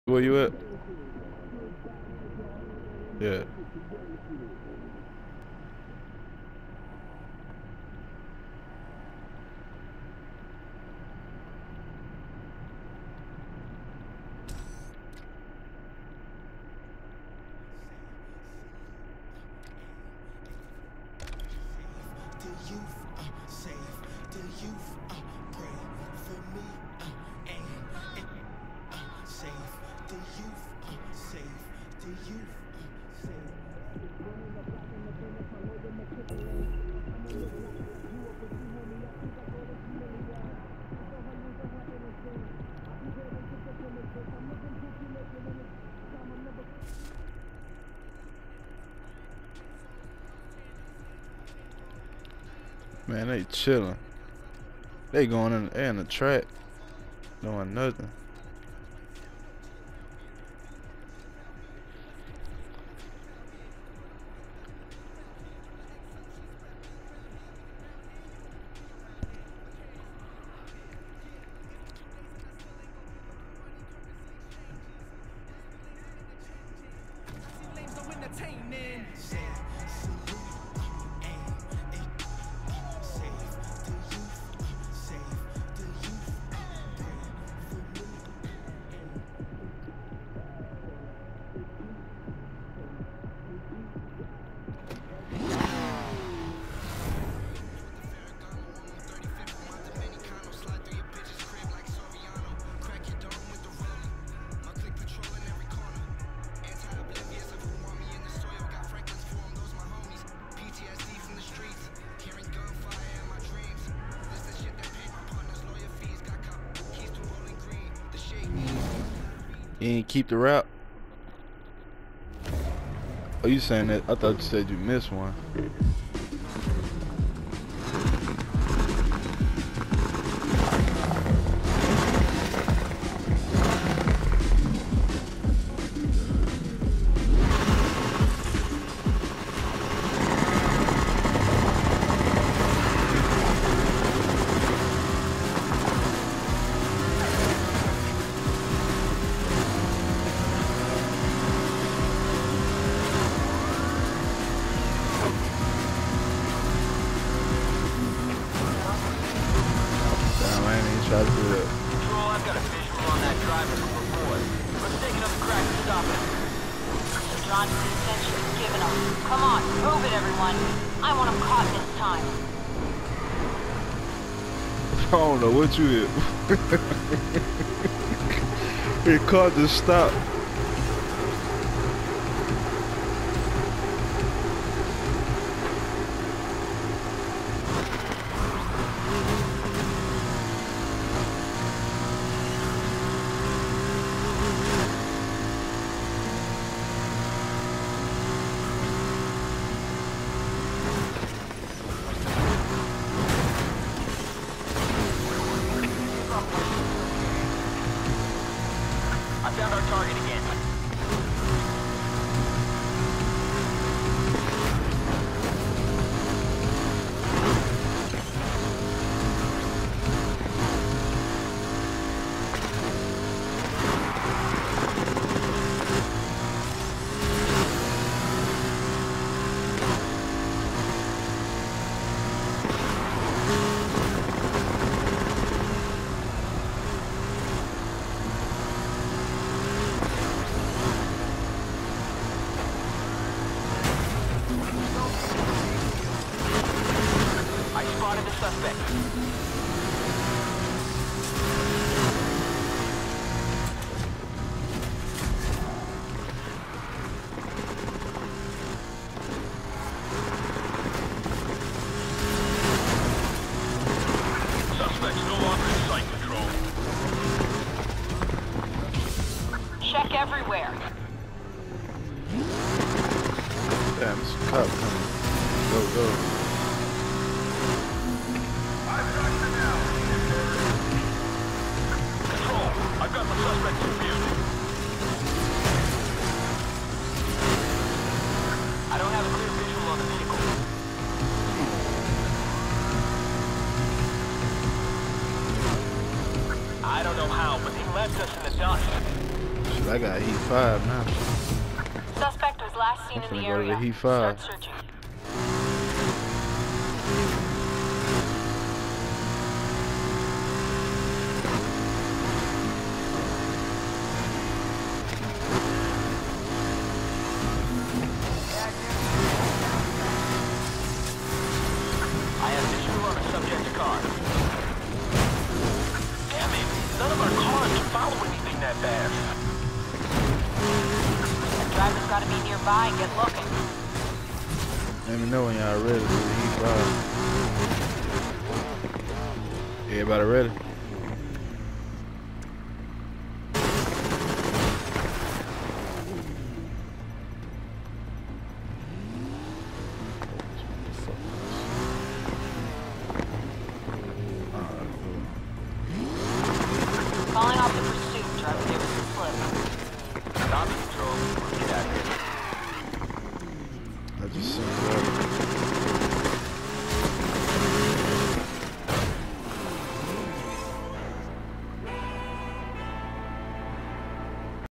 Where you at? Yeah. Man, they chilling. They going in the track, doing nothing. You ain't keep the route? Oh, you saying that? I thought you said you missed one. Try to do that. Control, I've got a visual on that driver to report. Let's take another crack to stop him. Johnson's attention is given up. Come on, move it, everyone. I want him caught this time. I don't know what you hit. It caught to stop. I found our target again. Suspect. Suspect's no longer in sight, Control. Check everywhere. Damn, it's a cop coming. Go, go. I've got the suspect confused. I don't have a clear visual on the vehicle. I don't know how, but he left us in the dust. Shit, I got heat 5 now. Suspect was last seen I'm in finna the go to the area. heat 5. Start searching. I have visual on the subject's car. Damn it! None of our cars can follow anything that fast. The driver's gotta be nearby. Get looking. Let me know when y'all ready for the heat 5. Everybody ready? Calling off the pursuit. Driver, give us the slip. Copy, Control. Get out of here. I just seen